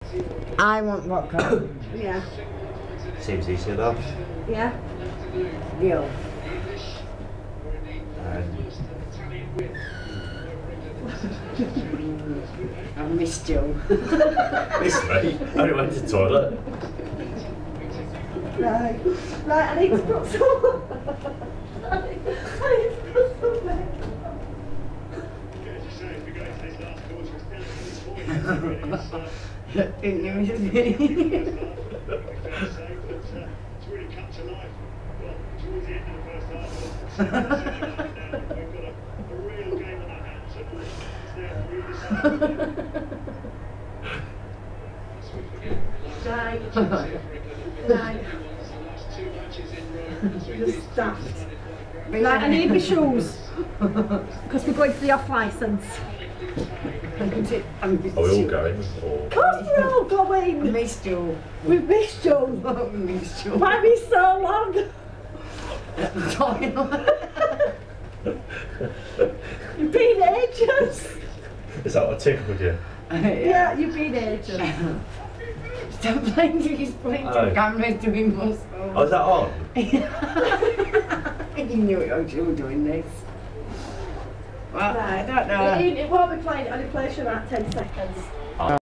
I want vodka. Yeah. Seems easy enough. Yeah. Deal. I missed you. Missed me? I only went to the toilet. Right. Right, I need to put some. I need to put some back. Didn't you miss me? Right. Right. Just stuffed. Right, I need my shoes. Because we're going to the off licence. Are we all going? Or? Of course we're all I going. missed you. We've missed you. I missed you. Why be so long? You've been ages. Is that what tickled you? Yeah, you've been ages. Stop playing to his playing to Oh. camera doing most Oh, is that on? You knew it was you doing this. Well, I don't know. It won't be playing, it only plays for about 10 seconds. Oh.